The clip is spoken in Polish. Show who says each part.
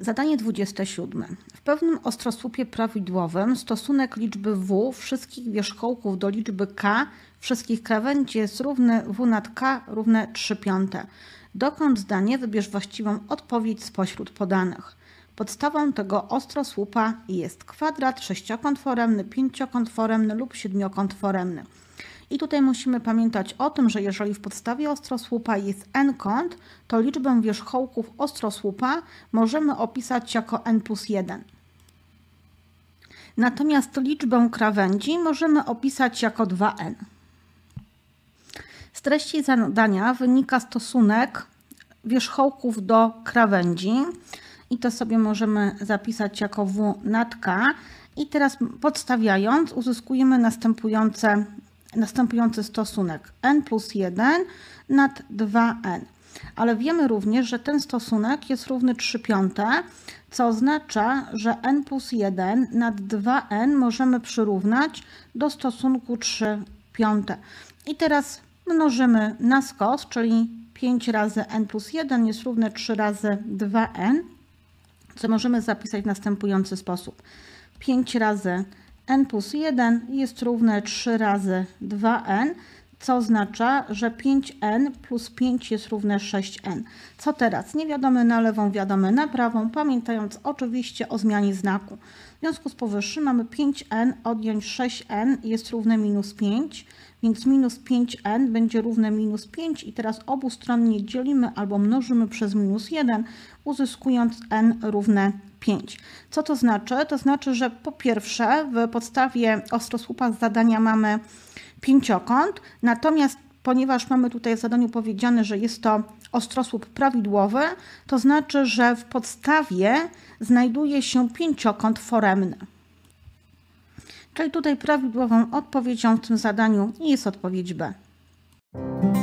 Speaker 1: Zadanie 27. W pewnym ostrosłupie prawidłowym stosunek liczby w wszystkich wierzchołków do liczby k wszystkich krawędzi jest równy w nad k równe 3/5. Dokończ zdanie, wybierz właściwą odpowiedź spośród podanych. Podstawą tego ostrosłupa jest kwadrat, sześciokąt foremny, pięciokąt foremny lub siedmiokąt foremny. I tutaj musimy pamiętać o tym, że jeżeli w podstawie ostrosłupa jest n kąt, to liczbę wierzchołków ostrosłupa możemy opisać jako n plus 1. Natomiast liczbę krawędzi możemy opisać jako 2n. Z treści zadania wynika stosunek wierzchołków do krawędzi i to sobie możemy zapisać jako w nad k. I teraz podstawiając uzyskujemy następujący stosunek n plus 1 nad 2n. Ale wiemy również, że ten stosunek jest równy 3/5, co oznacza, że n plus 1 nad 2n możemy przyrównać do stosunku 3/5. I teraz mnożymy na skos, czyli 5 razy n plus 1 jest równe 3 razy 2n, co możemy zapisać w następujący sposób. 5 razy n plus 1 jest równe 3 razy 2n, co oznacza, że 5n plus 5 jest równe 6n. Co teraz? Niewiadome na lewą, wiadome na prawą, pamiętając oczywiście o zmianie znaku. W związku z powyższym mamy 5n odjąć 6n jest równe minus 5, więc minus 5n będzie równe minus 5 i teraz obustronnie dzielimy albo mnożymy przez minus 1, uzyskując n równe 5. Co to znaczy? To znaczy, że po pierwsze w podstawie ostrosłupa z zadania mamy pięciokąt, natomiast ponieważ mamy tutaj w zadaniu powiedziane, że jest to ostrosłup prawidłowy, to znaczy, że w podstawie znajduje się pięciokąt foremny. Czyli tutaj prawidłową odpowiedzią w tym zadaniu jest odpowiedź B.